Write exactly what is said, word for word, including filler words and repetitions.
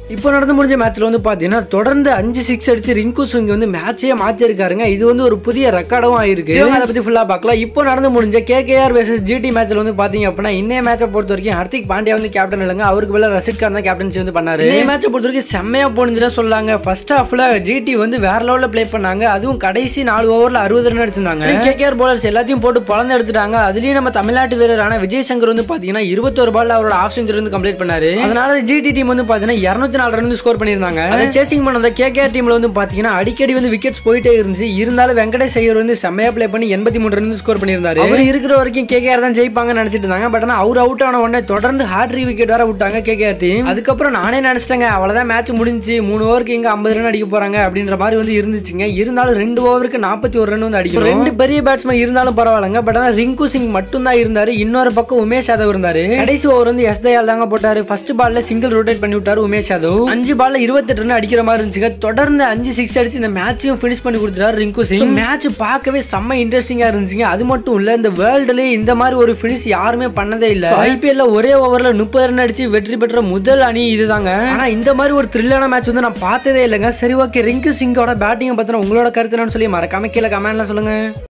இப்போ நடந்து முடிஞ்ச மேட்ச்ல வந்து பாத்தீங்கன்னா தொடர்ந்து அஞ்சு சிக்ஸ் அடிச்சு ரிங்கு சிங் வந்து மேட்சே மாத்தி இருக்காருங்க. இது வந்து ஒரு புதிய ரெக்கார்டும் ஆயிருக்கு. அதை பத்தி ஃபுல்லா பார்க்கலாம். இப்போ நடந்து முடிஞ்ச கேகேஆர் வெர்சஸ் ஜிடி மேட்ச்ல வந்து பாத்தீங்க அப்படின்னா இன்னைய மேட்சை பொறுத்த வரைக்கும் ஹர்திக் பாண்டியா வந்து கேப்டன் இல்லைங்க, அவருக்கு பதிலா ரஷித் கான் தான் கேப்டன்சி வந்து பண்ணாரு. இந்த மேட்சை பொறுத்த வரைக்கும் செம்மையா போனுச்சுன்னு சொல்லாங்க. ஃபர்ஸ்ட் ஹாஃப்ல ஜிடி வந்து வேற லெவல்ல பிளே பண்ணாங்க. அதுவும் கடைசி நாலு ஓவர்ல அறுபது ரன் அடிச்சிருந்தாங்க. கேகேஆர் போலர்ஸ் எல்லாத்தையும் போட்டு பழந்து எடுத்துட்டாங்க. அதுலயும் நம்ம தமிழ்நாட்டு வீரரான விஜய் சங்கர் வந்து பாத்தீங்கன்னா இருபத்தொரு பால்ல அவரோட ஆஃப் செஞ்சுரி வந்து கம்ப்ளீட் பண்ணாரு. அதனால ஜிடி டீம் வந்து பாத்தீங்கன்னா இருநூத்தி நாலு ரன் வந்து ஸ்கோர் பண்ணிருந்தாங்க. அதை சேசிங் பண்ண கேகேஆர் டீம்ல வந்து பாத்தீங்கன்னா அடிக்கடி வந்து விக்கெட்ஸ் போயிட்டே இருந்துச்சு. இருந்தாலும் வெங்கடேஷ் ஐயர் வந்து செம்மையா பிளே பண்ணி எண்பத்தி மூணு ரன் ஸ்கோர் பண்ணியிருந்தாரு. அவர் இருக்கிற வரைக்கும் கேகேஆர் தான் ஜெயிப்பாங்கன்னு நினைச்சிட்டு இருந்தாங்க. பட் ஆனா அவர் அவுட் ஆன உடனே தொடர்ந்து ஹாட்ரிக் விக்கெட் வர விட்டாங்க கேகேஆர் டீம். அதுக்கப்புறம் நானே நினைச்சிட்டேங்க அவ்வளவுதான் மேட்ச் முடிஞ்சு, மூணு ஓவருக்கு இங்க ஐம்பது ரன் அடிக்க போறாங்க அப்படின்ற மாதிரி வந்து இருந்துச்சுங்க. இருந்தாலும் ரெண்டு ஓவருக்கு நாற்பத்தி ஒரு ரன் வந்து அடிக்கும். ரெண்டு பெரிய பேட்ஸ்மேன் இருந்தாலும் பரவாயில்லைங்க. பட் ஆனா ரிங்கு சிங் மட்டும் தான் இருந்தாரு. இன்னொரு பக்கம் உமேஷ் யாதவ் இருந்தாரு. கடைசி ஓவர் வந்து எஸ் தயால் தாங்க போட்டாரு. ஃபர்ஸ்ட் பால்ல சிங்கிள் ரொட்டேட் பண்ணி விட்டாரு உமேஷ் யாதவ். அஞ்சு பால்ல இருபத்தெட்டு ரன் அடிக்கிற மாதிரி இருந்துச்சுங்க. தொடர்ந்து அஞ்சு சிக்ஸ் அடிச்சு இந்த மேட்சையும் ஃபினிஷ் பண்ணி கொடுத்துட்டாரு ரிங்கு சிங். மேட்ச் பார்க்கவே செம்ம இன்ட்ரெஸ்டிங்கா இருந்துச்சுங்க. அது மட்டும் இல்ல, இந்த வேர்ல்டுலயே இந்த மாதிரி ஒரு ஃபினிஷ் யாருமே பண்ணதே இல்ல. ஐபிஎல்ல ஒரே ஓவர்ல முப்பது ரன் அடிச்சு வெற்றி பெற்ற முதல் அணி இதுதாங்க. ஆனா இந்த மாதிரி ஒரு த்ரில்லான மேட்ச் வந்து நான் பார்த்ததே இல்லைங்க. சரி, ஓகே, ரிங்கு சிங்கோட பேட்டிங் பத்தின உங்களோட கருத்து என்னன்னு சொல்லி மறக்காம கீழே கமெண்ட்ல சொல்லுங்க.